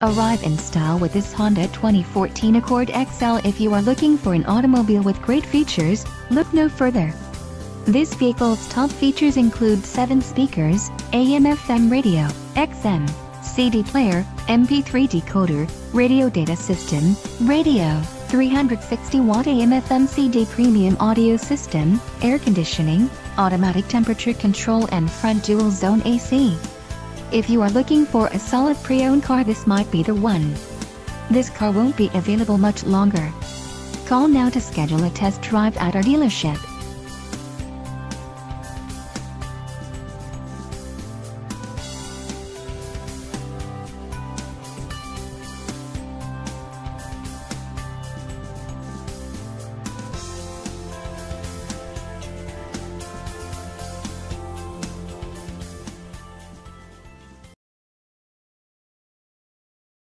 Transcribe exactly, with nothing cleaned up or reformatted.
Arrive in style with this Honda twenty fourteen Accord X L. If you are looking for an automobile with great features, look no further. This vehicle's top features include seven speakers, A M F M radio, X M, C D player, M P three decoder, radio data system, radio, three hundred sixty watt A M F M C D premium audio system, air conditioning, automatic temperature control and front dual zone A C. If you are looking for a solid pre-owned car, this might be the one. This car won't be available much longer. Call now to schedule a test drive at our dealership.